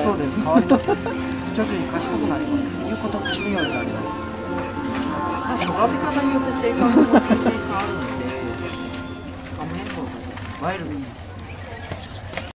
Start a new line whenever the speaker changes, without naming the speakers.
そうです、変わります。徐々に賢くなります。言うこと聞くようになります。
まあ、育て方によって性格の形態があるので、ワイルドに。